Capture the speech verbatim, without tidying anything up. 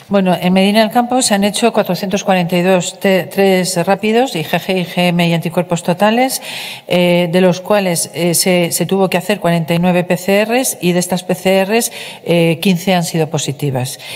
Bueno, en Medina del Campo se han hecho cuatrocientos cuarenta y dos test rápidos, I G G, I G M y anticuerpos totales, eh, de los cuales eh, se, se tuvo que hacer cuarenta y nueve P C Rs y de estas P C Rs eh, quince han sido positivas.